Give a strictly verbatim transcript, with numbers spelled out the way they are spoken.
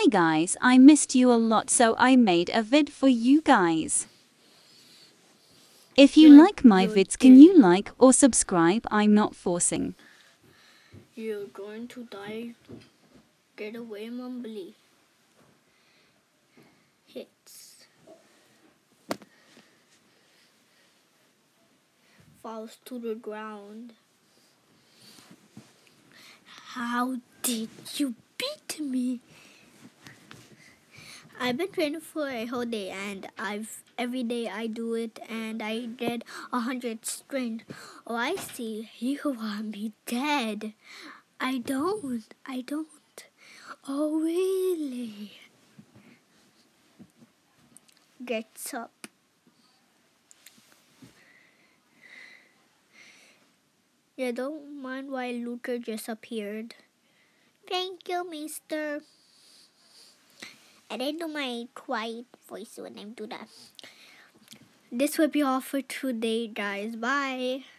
Hi guys, I missed you a lot, so I made a vid for you guys. If you You're, like my you're vids, can you dead. like or subscribe? I'm not forcing. You're going to die. Get away, Mumbly. Hits. Falls to the ground. How did you beat me? I've been training for a whole day, and I've every day I do it, and I did a hundred strength. Oh, I see. You want me dead? I don't. I don't. Oh, really? Gets up. Yeah, don't mind why Luther just appeared. Thank you, mister. I didn't do my quiet voice when I do that. This will be all for today, guys. Bye.